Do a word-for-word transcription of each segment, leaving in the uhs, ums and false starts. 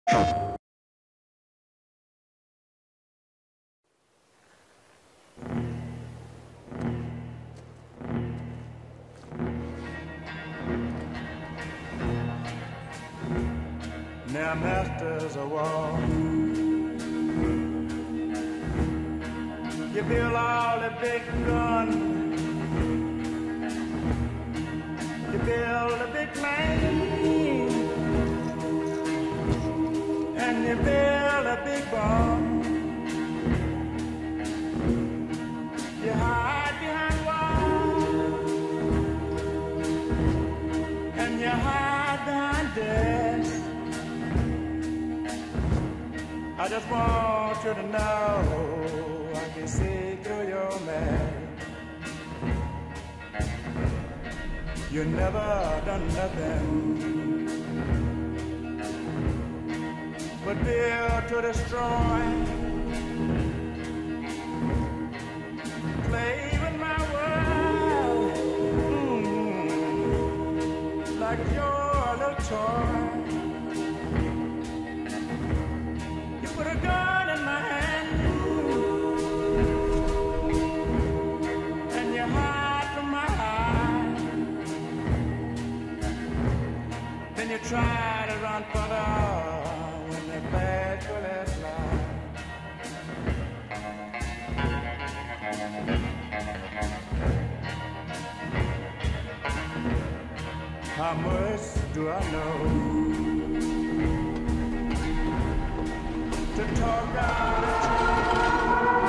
Now masters of war, you build all the big guns, you build a big plane, and you build a big bomb. You hide behind walls, and you hide behind desks. I just want you to know I can see through your mask. You never done nothing but build to destroy. Play with my world, mm, like you're a little toy. Put a gun in my hand and you hide from my eyes. Then you try to run further when the bad bullets fly. How much do I know to talk out the truth?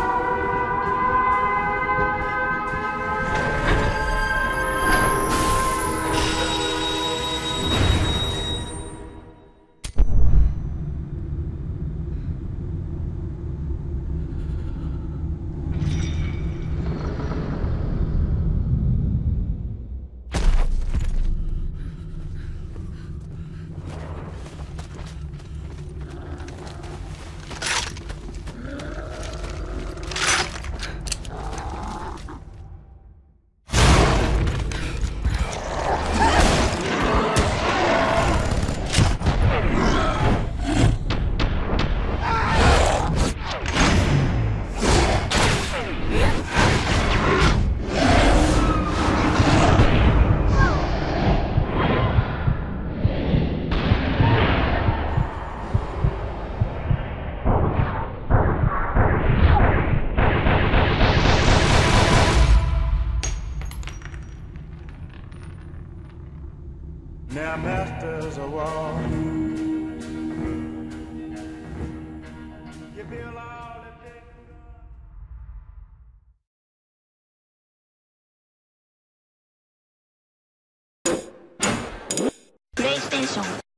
Now masters of war, you build all the big PlayStation